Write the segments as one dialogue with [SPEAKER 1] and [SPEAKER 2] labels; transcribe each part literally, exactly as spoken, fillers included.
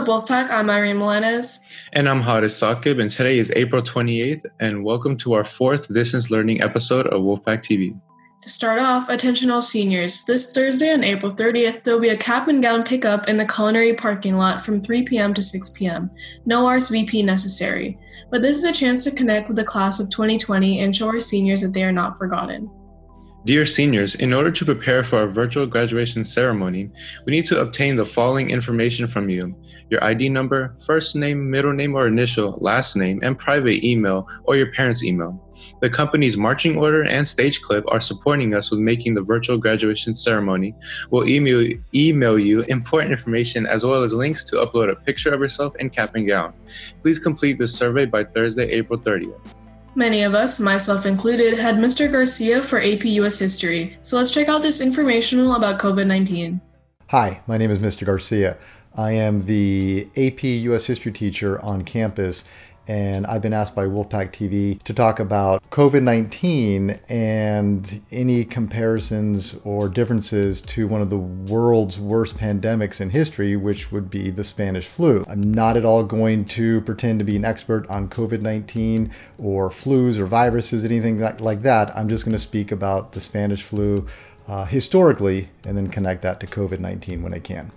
[SPEAKER 1] Wolfpack? I'm Irene Melendez.
[SPEAKER 2] And I'm Haris Saqib, and today is April twenty-eighth, and welcome to our fourth Distance Learning episode of Wolfpack T V.
[SPEAKER 1] To start off, attention all seniors. This Thursday on April thirtieth, there will be a cap and gown pickup in the culinary parking lot from three p.m. to six p.m. No R S V P necessary. But this is a chance to connect with the class of twenty twenty and show our seniors that they are not forgotten.
[SPEAKER 2] Dear seniors, in order to prepare for our virtual graduation ceremony, we need to obtain the following information from you: your I D number, first name, middle name or initial, last name, and private email or your parents' email. The company's marching order and stage clip are supporting us with making the virtual graduation ceremony. We'll email, email you important information as well as links to upload a picture of yourself in cap and gown. Please complete the survey by Thursday, April thirtieth.
[SPEAKER 1] Many of us, myself included, had Mister Garcia for A P U S History, so let's check out this informational about COVID nineteen.
[SPEAKER 3] Hi, my name is Mister Garcia. I am the A P U S History teacher on campus, and I've been asked by Wolfpack T V to talk about COVID nineteen and any comparisons or differences to one of the world's worst pandemics in history, which would be the Spanish flu. I'm not at all going to pretend to be an expert on COVID nineteen or flus or viruses, anything like that. I'm just going to speak about the Spanish flu uh, historically and then connect that to COVID nineteen when I can.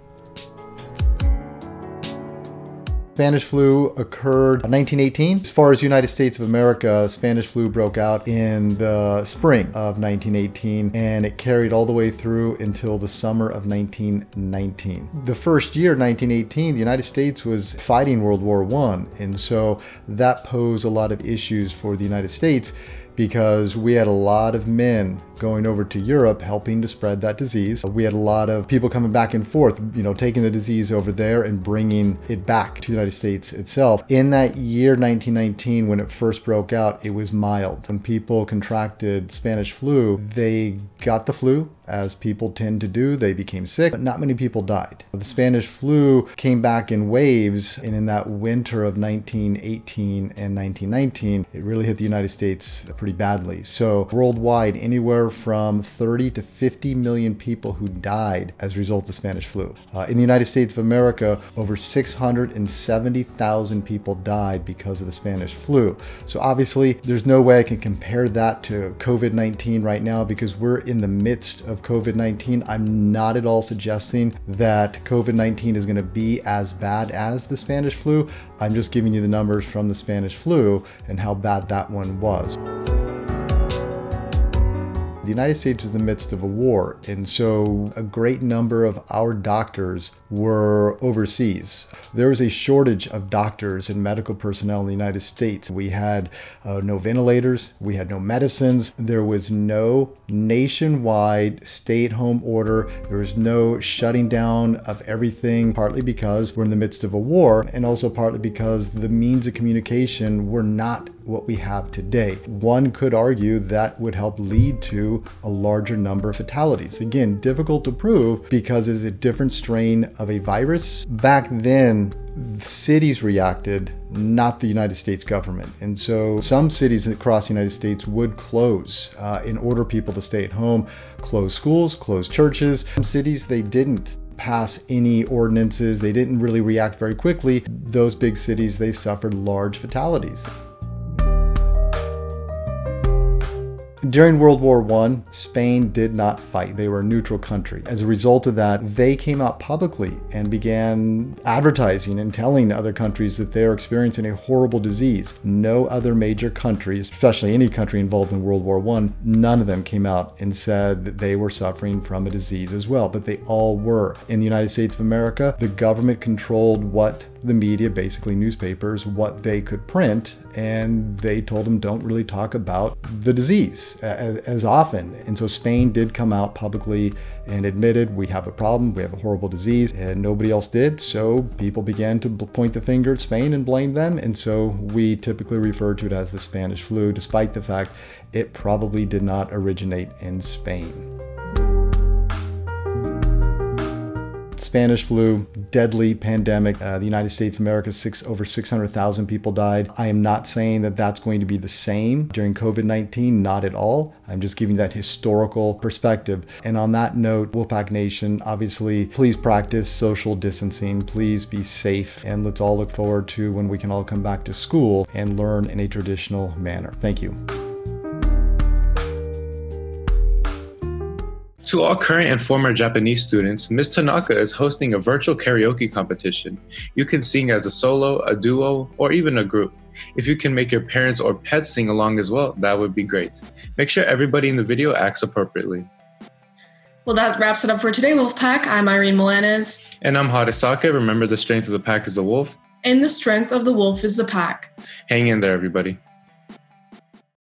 [SPEAKER 3] Spanish flu occurred in nineteen eighteen. As far as United States of America, Spanish flu broke out in the spring of nineteen eighteen, and it carried all the way through until the summer of nineteen nineteen. The first year, nineteen eighteen, the United States was fighting World War One, and so that posed a lot of issues for the United States because we had a lot of men going over to Europe helping to spread that disease. We had a lot of people coming back and forth, you know, taking the disease over there and bringing it back to the United States itself. In that year, nineteen nineteen, when it first broke out, it was mild. When people contracted Spanish flu, they got the flu, as people tend to do. They became sick, but not many people died. The Spanish flu came back in waves, and in that winter of nineteen eighteen and nineteen nineteen, it really hit the United States pretty badly. So worldwide, anywhere from thirty to fifty million people who died as a result of the Spanish flu. Uh, in the United States of America, over six hundred seventy thousand people died because of the Spanish flu. So obviously, there's no way I can compare that to COVID nineteen right now because we're in the midst of COVID nineteen. I'm not at all suggesting that COVID nineteen is going to be as bad as the Spanish flu. I'm just giving you the numbers from the Spanish flu and how bad that one was. The United States was in the midst of a war, and so a great number of our doctors were overseas. There was a shortage of doctors and medical personnel in the United States. We had uh, no ventilators, we had no medicines, there was no nationwide stay-at-home order, there was no shutting down of everything, partly because we're in the midst of a war, and also partly because the means of communication were not what we have today. One could argue that would help lead to a larger number of fatalities. Again, difficult to prove because it's a different strain of a virus. Back then, cities reacted, not the United States government. And so some cities across the United States would close uh, in order people to stay at home, close schools, close churches. Some cities, they didn't pass any ordinances. They didn't really react very quickly. Those big cities, they suffered large fatalities. During World War One, Spain did not fight. They were a neutral country. As a result of that, they came out publicly and began advertising and telling other countries that they're experiencing a horrible disease. No other major country, especially any country involved in World War One, none of them came out and said that they were suffering from a disease as well, but they all were. In the United States of America, the government controlled what the media, basically newspapers, what they could print, and they told them don't really talk about the disease as, as often. And so Spain did come out publicly and admitted we have a problem, we have a horrible disease, and nobody else did. So people began to point the finger at Spain and blame them. And so we typically refer to it as the Spanish flu, despite the fact it probably did not originate in Spain. Spanish flu, deadly pandemic. Uh, the United States of America, six, over six hundred thousand people died. I am not saying that that's going to be the same during COVID nineteen, not at all. I'm just giving that historical perspective. And on that note, Wolfpack Nation, obviously, please practice social distancing. Please be safe. And let's all look forward to when we can all come back to school and learn in a traditional manner. Thank you.
[SPEAKER 2] To all current and former Japanese students, Miz Tanaka is hosting a virtual karaoke competition. You can sing as a solo, a duo, or even a group. If you can make your parents or pets sing along as well, that would be great. Make sure everybody in the video acts appropriately.
[SPEAKER 1] Well, that wraps it up for today, Wolfpack. I'm Irene Milanes.
[SPEAKER 2] And I'm Harisake. Remember, the strength of the pack is the wolf.
[SPEAKER 1] And the strength of the wolf is the pack.
[SPEAKER 2] Hang in there, everybody.